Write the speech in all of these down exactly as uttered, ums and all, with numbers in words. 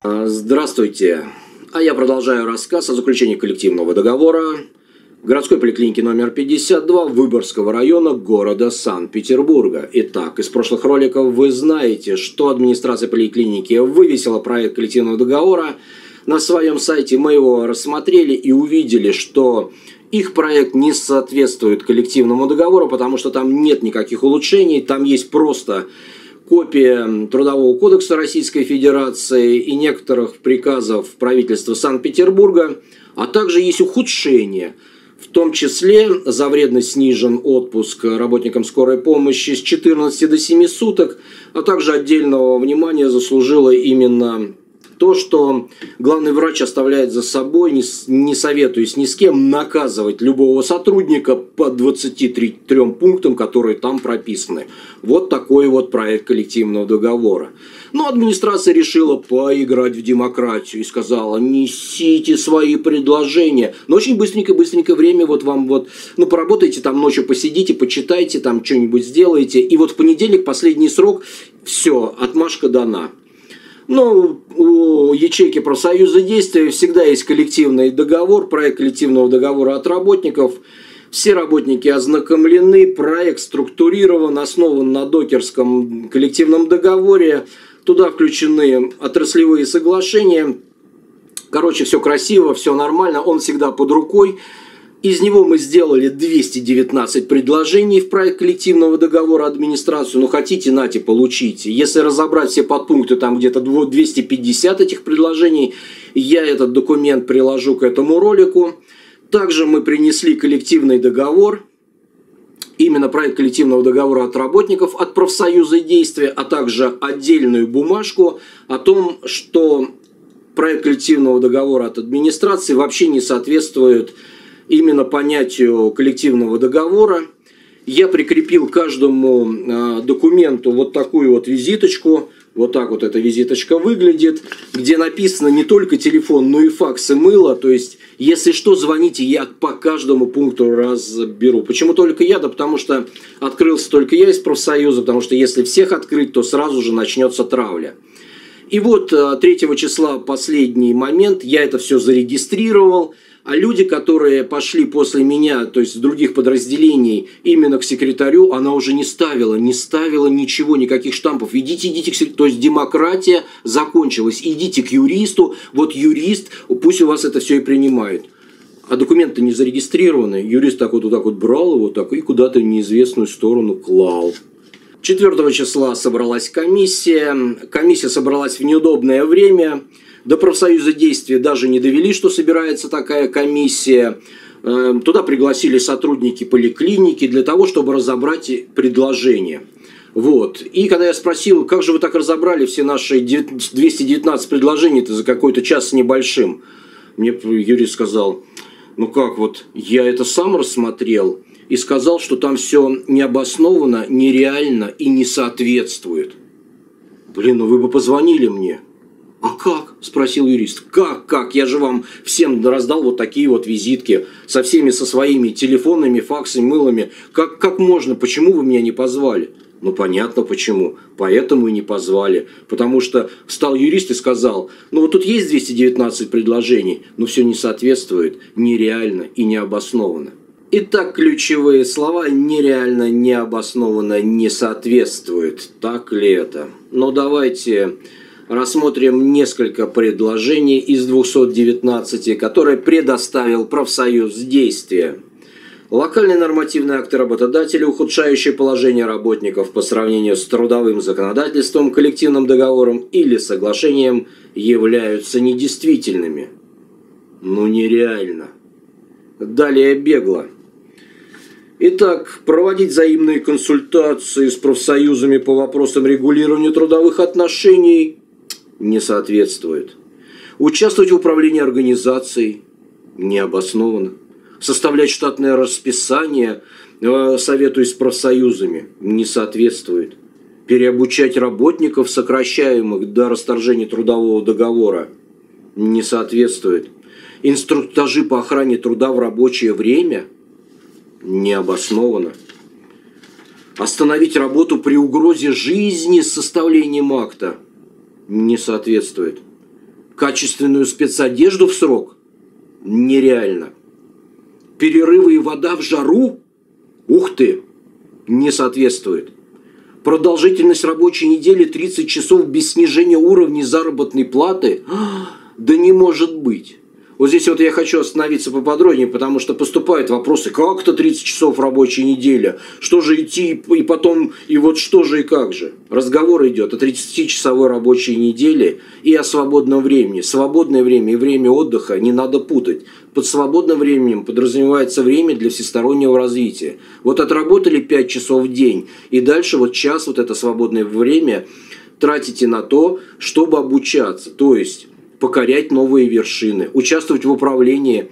Здравствуйте. А я продолжаю рассказ о заключении коллективного договора городской поликлиники номер пятьдесят два Выборгского района города Санкт-Петербурга. Итак, из прошлых роликов вы знаете, что администрация поликлиники вывесила проект коллективного договора на своем сайте. Мы его рассмотрели и увидели, что их проект не соответствует коллективному договору, потому что там нет никаких улучшений, там есть просто копия Трудового кодекса Российской Федерации и некоторых приказов правительства Санкт-Петербурга, а также есть ухудшение. В том числе за вредность снижен отпуск работникам скорой помощи с четырнадцати до семи суток, а также отдельного внимания заслужило именно то, что главный врач оставляет за собой, не, не советуясь ни с кем, наказывать любого сотрудника по двадцати трём пунктам, которые там прописаны. Вот такой вот проект коллективного договора. Но администрация решила поиграть в демократию и сказала: несите свои предложения. Но очень быстренько-быстренько время вот вам вот, ну поработайте там ночью, посидите, почитайте, там что-нибудь сделаете. И вот в понедельник, последний срок, все, отмашка дана. Но у ячейки профсоюза действия всегда есть коллективный договор, проект коллективного договора от работников. Все работники ознакомлены, проект структурирован, основан на докерском коллективном договоре. Туда включены отраслевые соглашения. Короче, все красиво, все нормально, он всегда под рукой. Из него мы сделали двести девятнадцать предложений в проект коллективного договора администрацию. Ну, хотите, нате, получите. Если разобрать все подпункты, там где-то двести пятьдесят этих предложений, я этот документ приложу к этому ролику. Также мы принесли коллективный договор, именно проект коллективного договора от работников, от профсоюза действия, а также отдельную бумажку о том, что проект коллективного договора от администрации вообще не соответствует именно понятию коллективного договора. Я прикрепил к каждому э, документу вот такую вот визиточку. Вот так вот эта визиточка выглядит, где написано не только телефон, но и факс и мыло. То есть, если что, звоните, я по каждому пункту разберу. Почему только я? Да потому что открылся только я из профсоюза, потому что если всех открыть, то сразу же начнется травля. И вот третьего числа, последний момент, я это все зарегистрировал. А люди, которые пошли после меня, то есть с других подразделений, именно к секретарю, она уже не ставила, не ставила ничего, никаких штампов. Идите, идите к секретарю. То есть демократия закончилась. Идите к юристу, вот юрист, пусть у вас это все и принимает. А документы не зарегистрированы. Юрист так вот, вот так вот брал его так, и куда-то в неизвестную сторону клал. четвёртого числа собралась комиссия. Комиссия собралась в неудобное время. До профсоюза действия даже не довели, что собирается такая комиссия. Туда пригласили сотрудники поликлиники для того, чтобы разобрать предложения. Вот. И когда я спросил, как же вы так разобрали все наши двести девятнадцать предложений-то за какой-то час с небольшим, мне юрист сказал: ну как, вот я это сам рассмотрел и сказал, что там все необоснованно, нереально и не соответствует. Блин, ну вы бы позвонили мне. «А как?» – спросил юрист. «Как, как? Я же вам всем раздал вот такие вот визитки со всеми, со своими телефонами, факсами, мылами. Как, как можно? Почему вы меня не позвали?» Ну, понятно почему. Поэтому и не позвали. Потому что встал юрист и сказал: ну, вот тут есть двести девятнадцать предложений, но все не соответствует, нереально и необоснованно. Итак, ключевые слова: нереально, необоснованно, не соответствует. Так ли это? Но давайте рассмотрим несколько предложений из двухсот девятнадцати, которые предоставил профсоюз действия. Локальные нормативные акты работодателя, ухудшающие положение работников по сравнению с трудовым законодательством, коллективным договором или соглашением, являются недействительными. Ну нереально. Далее бегло. Итак, проводить взаимные консультации с профсоюзами по вопросам регулирования трудовых отношений не соответствует. Участвовать в управлении организацией необоснованно. Составлять штатное расписание, советуясь с профсоюзами, не соответствует. Переобучать работников, сокращаемых до расторжения трудового договора, не соответствует. Инструктажи по охране труда в рабочее время необоснованно. Остановить работу при угрозе жизни с составлением акта не соответствует. Качественную спецодежду в срок? Нереально. Перерывы и вода в жару? Ух ты! Не соответствует. Продолжительность рабочей недели тридцать часов без снижения уровня заработной платы? Да не может быть. Вот здесь вот я хочу остановиться поподробнее, потому что поступают вопросы, как-то тридцать часов рабочей недели, что же идти, и потом, и вот что же и как же. Разговор идет о тридцатичасовой рабочей неделе и о свободном времени. Свободное время и время отдыха не надо путать. Под свободным временем подразумевается время для всестороннего развития. Вот отработали пять часов в день, и дальше вот час, вот это свободное время тратите на то, чтобы обучаться, то есть покорять новые вершины, участвовать в управлении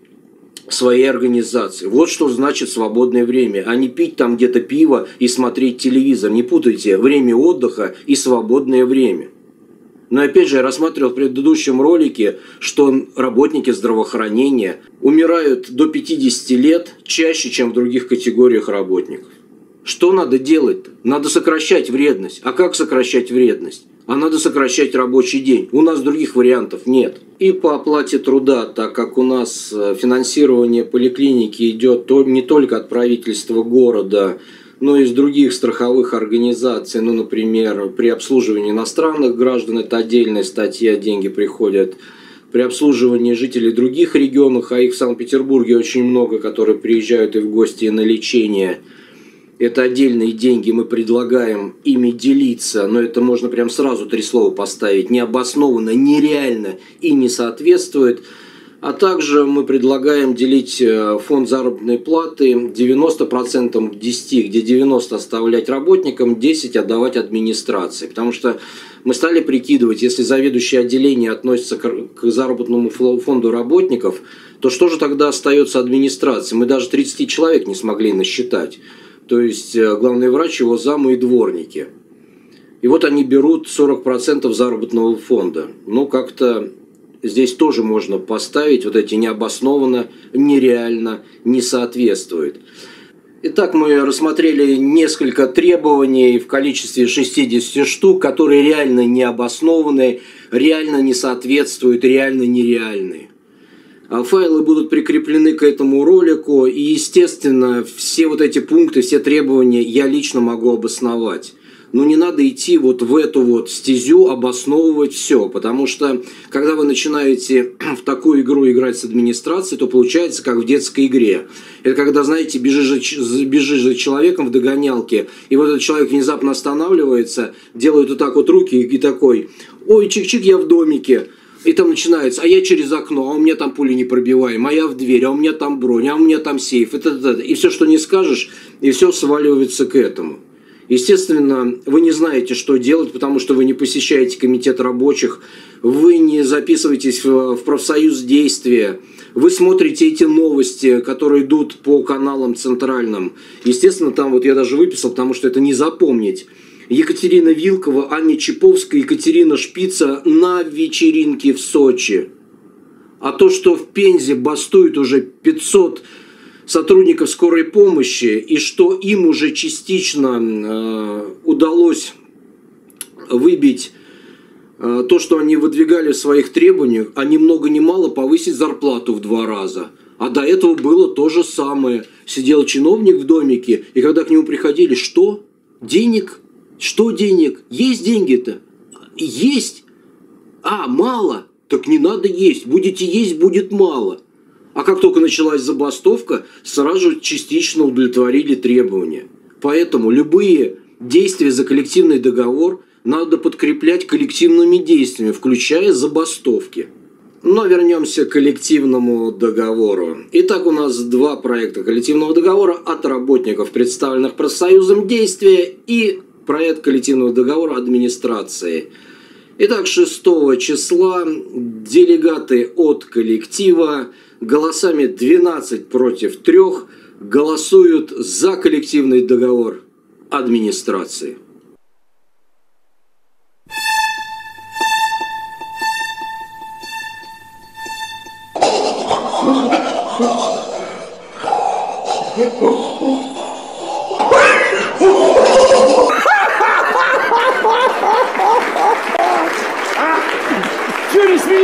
своей организации. Вот что значит свободное время, а не пить там где-то пиво и смотреть телевизор. Не путайте время отдыха и свободное время. Но опять же, я рассматривал в предыдущем ролике, что работники здравоохранения умирают до пятидесяти лет чаще, чем в других категориях работников. Что надо делать-то? Надо сокращать вредность. А как сокращать вредность? А надо сокращать рабочий день. У нас других вариантов нет. И по оплате труда, так как у нас финансирование поликлиники идет то не только от правительства города, но и из других страховых организаций. Ну, например, при обслуживании иностранных граждан это отдельная статья, деньги приходят. При обслуживании жителей других регионов, а их в Санкт-Петербурге очень много, которые приезжают и в гости, и на лечение. Это отдельные деньги, мы предлагаем ими делиться, но это можно прям сразу три слова поставить. Необоснованно, нереально и не соответствует. А также мы предлагаем делить фонд заработной платы девяносто процентов к десяти, где девяносто процентов оставлять работникам, десять процентов отдавать администрации. Потому что мы стали прикидывать, если заведующее отделение относится к заработному фонду работников, то что же тогда остается администрации? Мы даже тридцать человек не смогли насчитать. То есть главный врач, его замы и дворники. И вот они берут сорок процентов заработного фонда. Ну, как-то здесь тоже можно поставить вот эти необоснованно, нереально, не соответствует. Итак, мы рассмотрели несколько требований в количестве шестидесяти штук, которые реально необоснованы, реально не соответствуют, реально нереальны. Файлы будут прикреплены к этому ролику, и, естественно, все вот эти пункты, все требования я лично могу обосновать. Но не надо идти вот в эту вот стезю, обосновывать все, потому что, когда вы начинаете в такую игру играть с администрацией, то получается как в детской игре. Это когда, знаете, бежишь, бежишь за человеком в догонялке, и вот этот человек внезапно останавливается, делает вот так вот руки и такой: «Ой, чик-чик, я в домике». И там начинается: а я через окно, а у меня там пули не пробиваем, а я в дверь, а у меня там бронь, а у меня там сейф. Это, это, это. И все, что не скажешь, и все сваливается к этому. Естественно, вы не знаете, что делать, потому что вы не посещаете комитет рабочих, вы не записываетесь в, в профсоюз действия, вы смотрите эти новости, которые идут по каналам центральным. Естественно, там вот я даже выписал, потому что это не запомнить. Екатерина Вилкова, Аня Чаповская, Екатерина Шпица на вечеринке в Сочи. А то, что в Пензе бастует уже пятьсот сотрудников скорой помощи, и что им уже частично э, удалось выбить э, то, что они выдвигали в своих требованиях, а ни много ни мало повысить зарплату в два раза. А до этого было то же самое. Сидел чиновник в домике, и когда к нему приходили: что? Денег? Что денег? Есть деньги-то? Есть. А, мало. Так не надо есть. Будете есть, будет мало. А как только началась забастовка, сразу же частично удовлетворили требования. Поэтому любые действия за коллективный договор надо подкреплять коллективными действиями, включая забастовки. Но вернемся к коллективному договору. Итак, у нас два проекта коллективного договора от работников, представленных профсоюзом действия, и проект коллективного договора администрации. Итак, шестого числа делегаты от коллектива голосами двенадцать против трёх голосуют за коллективный договор администрации. Чего не смеетесь?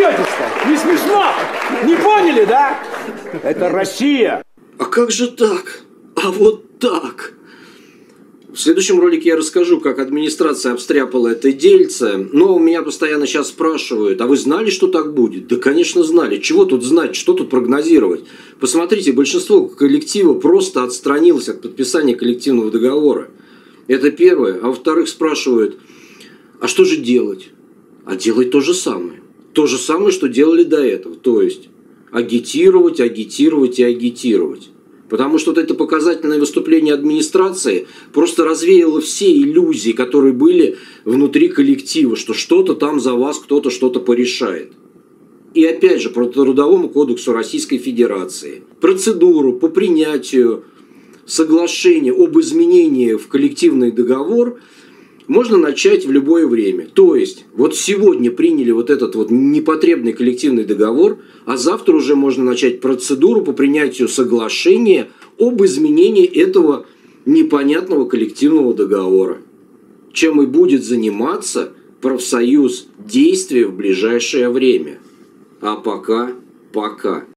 Это Россия! А как же так? А вот так! В следующем ролике я расскажу, как администрация обстряпала это дельце. Но у меня постоянно сейчас спрашивают, а вы знали, что так будет? Да, конечно, знали. Чего тут знать, что тут прогнозировать? Посмотрите, большинство коллектива просто отстранилось от подписания коллективного договора. Это первое. А во-вторых, спрашивают, а что же делать? А делать то же самое. То же самое, что делали до этого. То есть агитировать, агитировать и агитировать. Потому что вот это показательное выступление администрации просто развеяло все иллюзии, которые были внутри коллектива, что что-то там за вас кто-то что-то порешает. И опять же, по Трудовому кодексу Российской Федерации процедуру по принятию соглашения об изменении в коллективный договор можно начать в любое время. То есть, вот сегодня приняли вот этот вот непотребный коллективный договор, а завтра уже можно начать процедуру по принятию соглашения об изменении этого непонятного коллективного договора. Чем и будет заниматься профсоюз действия в ближайшее время. А пока, пока.